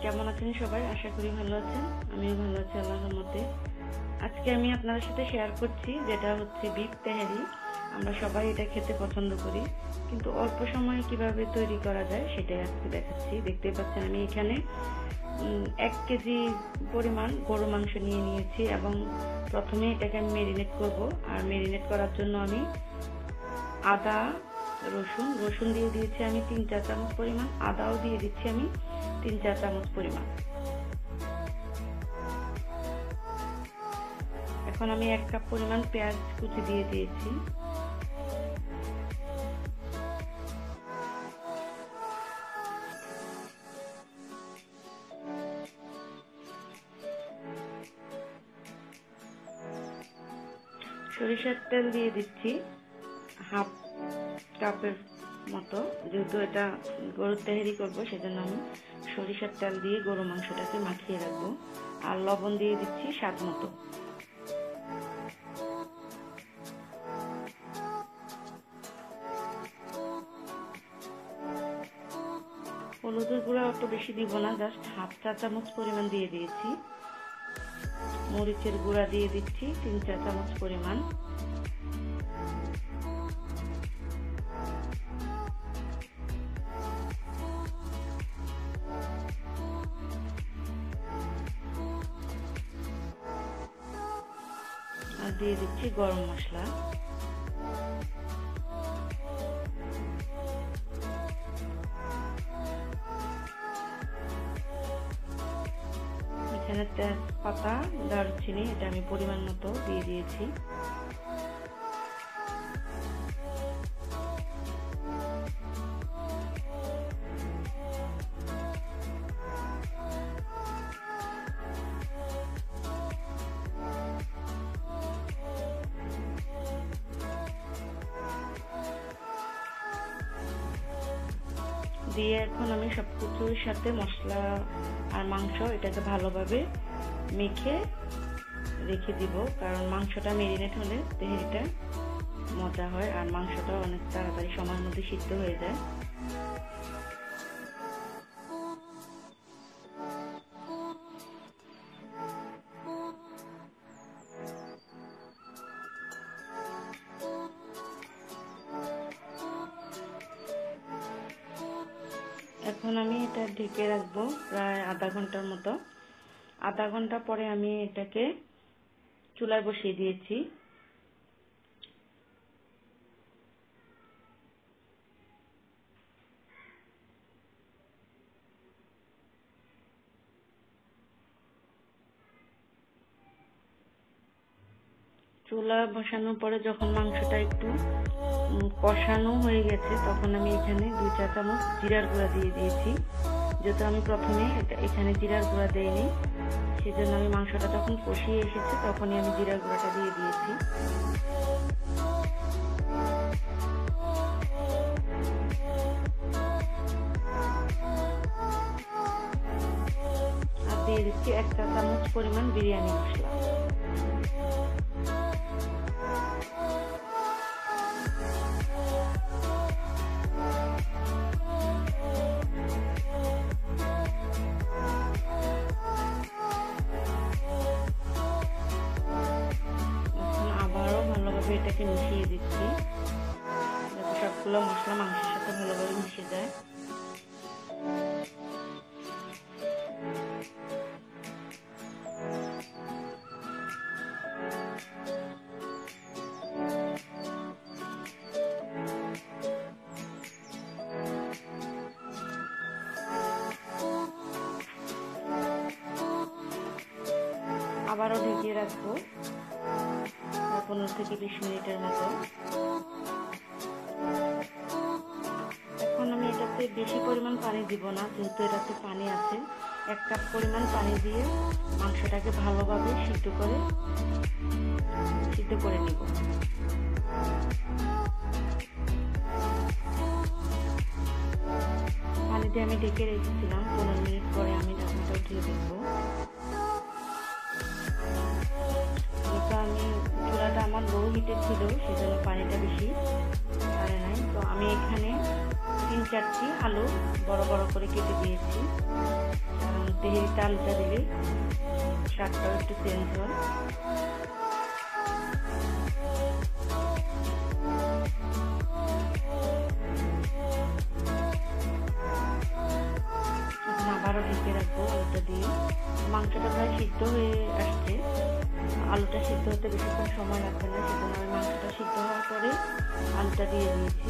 কেমন আছেন সবাই? আশা করি ভালো আছেন। আমিও ভালো আছি আল্লাহর রহমতে। আজকে আমি আপনাদের সাথে শেয়ার করছি যেটা হচ্ছে বিফ তেহারি। আমরা সবাই এটা খেতে পছন্দ করি, কিন্তু অল্প সময়ে কিভাবে তৈরি করা যায় সেটাই আজকে দেখাচ্ছি। দেখতেই পাচ্ছেন আমি এখানে 1 কেজি পরিমাণ গরু মাংস নিয়ে নিয়েছি এবং প্রথমে এটাকে আমি মেরিনেট করব। আর মেরিনেট করার জন্য আমি আদা রসুন দিয়ে দিয়েছি আমি 3-4 চামচ পরিমাণ, আদাও দিয়ে দিচ্ছি আমি 3-4 চামচ পরিমাণ। এখন আমি 1 কাপ পরিমাণ পেঁয়াজ কুচি দিয়ে দিয়েছি। সরিষার তেল দিয়ে দিচ্ছি 1/2 কাপের মতো, যেহেতু এটা গরুর তেহারি করব সেজন্য আমি সরিষার তেল দিয়ে গরু মাংসটাকে মাখিয়ে রাখবো। আর লবণ দিয়ে দিচ্ছি স্বাদ মতো। হলুদের গুঁড়া অত বেশি দিব না, জাস্ট 1/2 চা চামচ পরিমাণ দিয়ে দিয়েছি। মরিচের গুঁড়া দিয়ে দিচ্ছি 3-4 চামচ পরিমাণ। আর দিয়ে দিচ্ছি গরম মশলা। এখানে তেজপাতা, দারুচিনি এটা আমি পরিমাণ মতো দিয়ে দিয়েছি। দিয়ে এখন আমি সবকিছুর সাথে মশলা আর মাংস এটাকে ভালোভাবে মেখে রেখে দিব, কারণ মাংসটা মেরিনেট হলে তেহারিটা মজা হয় আর মাংসটা অনেক তাড়াতাড়ি সময়ের মধ্যে সিদ্ধ হয়ে যায়। এখন আমি এটা ঢেকে রাখবো প্রায় আধা ঘন্টার মতো। আধা ঘন্টা পরে আমি এটাকে চুলায় বসিয়ে দিয়েছি। চুলা বসানোর পরে যখন মাংসটা একটু কষানো হয়ে গেছে তখন আমি এখানে 2-4 চামচ জিরার গুঁড়া দিয়ে দিয়েছি। যেহেতু আমি প্রথমে এখানে জিরার গুঁড়া দেইনি, সেজন্য আমি মাংসটা যখন কষিয়ে এসেছে তখনই আমি জিরার গুঁড়াটা দিয়ে দিয়েছি। আর দিয়ে দিচ্ছি 1 চা চামচ পরিমাণ বিরিয়ানি মশলা। এটাকে মিশিয়ে দিচ্ছি যাতে সবগুলো মশলা মাংসের সাথে ভালোভাবে মিশে যায়। আবারও ঢেকে রাখবো 15 থেকে 20 মিনিটের মতো। এখন আমি এটাতে বেশি পরিমাণ পানি দিব না, যেহেতু এটাতে পানি আছে। 1 কাপ পরিমাণ পানি দিয়ে মাংসটাকে ভালোভাবে সিদ্ধ করে নিব। পানিতে আমি ঢেকে রেখেছিলাম, 15 মিনিট পরে আমি ঢাকনাটা উঠিয়ে দেখবো। আমি চুলাটা আমার লো হিটে ছিল, সেজন্য পানিটা বেশি ছাড়ে নাই। তো আমি এখানে 3-4টি আলু বড় বড় করে কেটে দিয়েছি, কারণ তেহেরিতে আলুটা দিলে স্বাদটাও একটু চেঞ্জ হয়। এখন আবারও ঢেকে রাখবো আলুটা দিয়ে। মাংসটা প্রায় সিদ্ধ হয়ে আসছে, আলুটা সিদ্ধ হতে বেশিক্ষণ সময় লাগবে না, সেজন্য আমি মাংসটা সিদ্ধ হওয়ার পরে আলুটা দিয়ে দিয়েছি।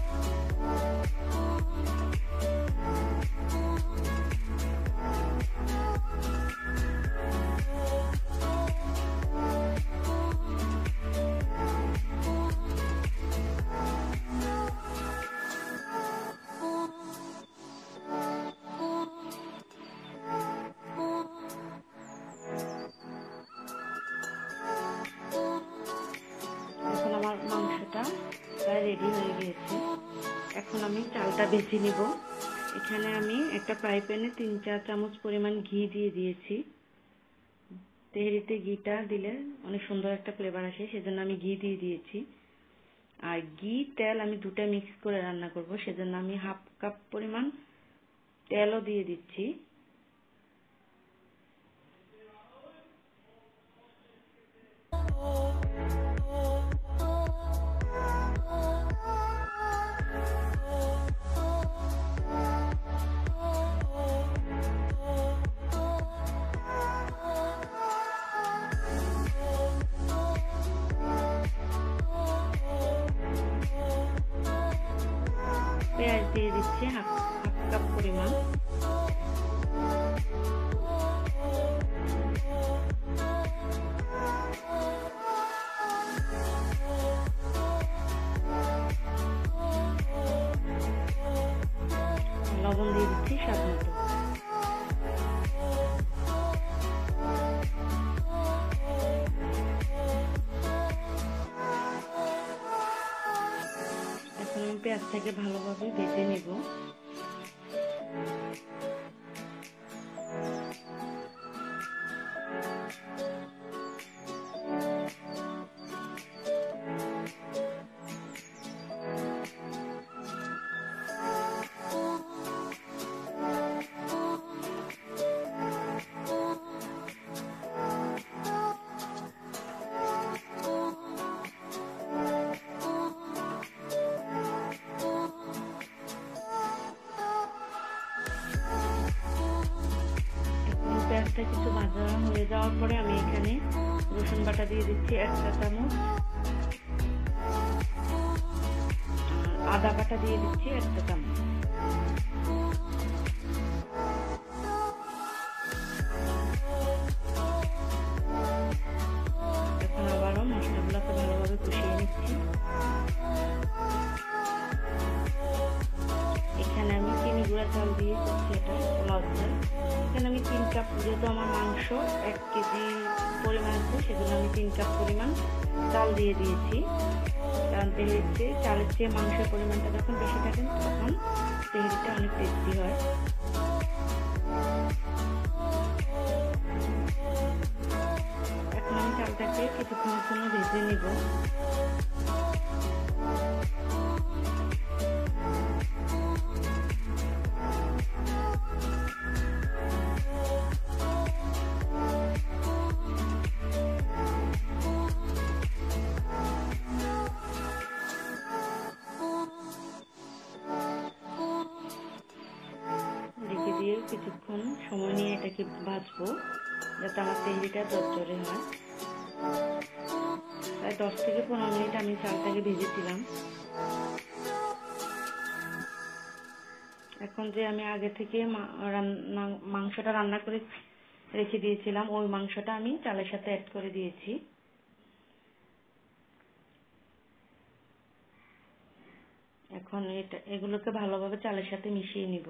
আমার মাংসটা প্রায় রেডি হয়ে গিয়েছে। এখন আমি চালটা বেছে নিব। এখানে আমি একটা ফ্রাই প্যানে 3-4 চামচ পরিমাণ ঘি দিয়ে দিয়েছি। তেহেরিতে ঘিটা দিলে অনেক সুন্দর একটা ফ্লেভার আসে, সেজন্য আমি ঘি দিয়ে দিয়েছি। আর ঘি তেল আমি দুটা মিক্স করে রান্না করব, সেজন্য আমি 1/2 কাপ পরিমাণ তেলও দিয়ে দিচ্ছি। পেঁয়াজ দিয়ে দিচ্ছি 1/2 কাপ পরিমাণ। লবণ দিয়ে দিচ্ছি স্বাদ মতো। এখন আমি পেঁয়াজটাকে ভালোভাবে ভেজে নেব। পেঁয়াজটা কিছু ভাজা হয়ে যাওয়ার পরে আমি এখানে রসুন বাটা দিয়ে দিচ্ছি 1 চা চামচ, আদা বাটা দিয়ে দিচ্ছি 1 চা চামচ। এখন আবারও মশলাগুলোকে ভালোভাবে কষিয়ে নিচ্ছি। এখানে আমি চিনি গুঁড়া চাল দিয়ে করছি, এটা পোলাও চাল। এখানে আমি 3 কাপ, যেহেতু আমার মাংস 1 কেজি পরিমাণ আছে, সেজন্য আমি 3 কাপ পরিমাণ চাল দিয়ে দিয়েছি। কারণ তেহেরিতে চালের চেয়ে মাংসের পরিমাণটা যখন বেশি থাকে তখন তেহেরিটা অনেক টেস্টি হয়। এখন আমি চালটাকে কিছুক্ষণের জন্য ভেজে নিব। দিয়ে কিছুক্ষণ সময় নিয়ে এটাকে ভাজবো, যাতে আমার তেহেরিটা ঝরঝরে হয়। প্রায় 10 থেকে 15 মিনিট আমি চালটাকে ভেজেছিলাম। এখন যে আমি আগে থেকে মাংসটা রান্না করে রেখে দিয়েছিলাম, ওই মাংসটা আমি চালের সাথে অ্যাড করে দিয়েছি। এখন এগুলোকে ভালোভাবে চালের সাথে মিশিয়ে নিব।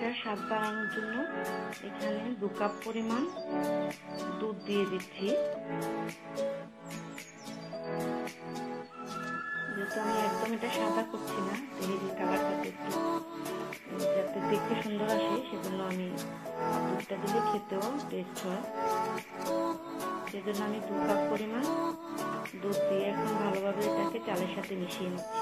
তেহারিটার স্বাদ বাড়ানোর জন্য এখানে 2 কাপ পরিমাণ দুধ দিয়ে দিচ্ছি। যেহেতু আমি একদম এটা সাদা করছি না, তেহারির কালারটাতে একটু যাতে দেখতে সুন্দর আসে, সেজন্য আমি দুধটা দিলে খেতেও টেস্ট হয়। সেজন্য আমি 2 কাপ পরিমাণ দুধ দিয়ে এখন ভালোভাবে এটাকে চালের সাথে মিশিয়ে নিচ্ছি।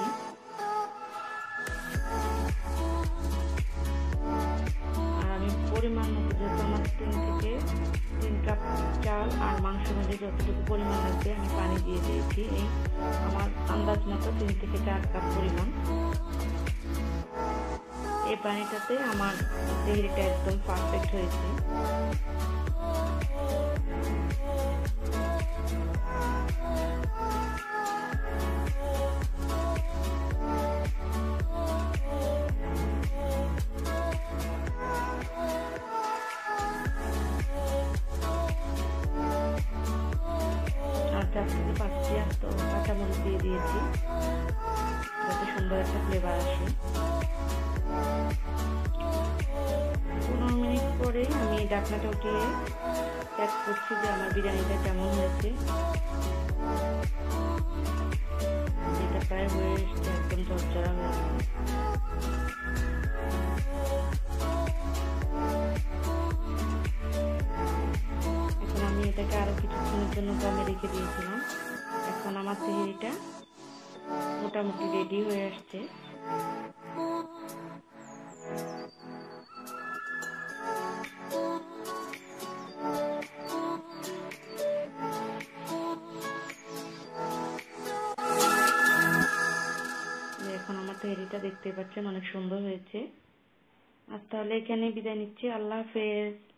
আর আমি পরিমাণ মতো, যেহেতু আমার 3 কাপ চাল আর মাংস মধ্যে যতটুকু পরিমাণ লাগবে আমি পানি দিয়ে দিয়েছি। এই আমার আন্দাজ মতো 3 থেকে 4 কাপ পরিমাণ। এই পানিটাতে আমার তেহারিটা একদম পারফেক্ট হয়েছে। আর 4 থেকে 5টি আস্ত কাঁচামরিচ দিয়ে দিয়েছি, যাতে সুন্দর একটা ফ্লেভার আসে। 15 মিনিট পরে আমি ঢাকনাটা উঠিয়ে চেক করছি যে আমার বিরিয়ানিটা কেমন হয়েছে। এটা প্রায় হয়ে এসছে, একদম ঝরঝরা হয়েছে। এখন আমি এটাকে আরো কিছুক্ষণের জন্য দমে রেখে দিয়েছিলাম। এখন আমার তেহারিটা মোটামুটি রেডি হয়ে আসছে। এখন আমার তেহারিটা দেখতে পাচ্ছেন অনেক সুন্দর হয়েছে। আজ তাহলে এখানে বিদায় নিচ্ছি। আল্লাহ হাফেজ।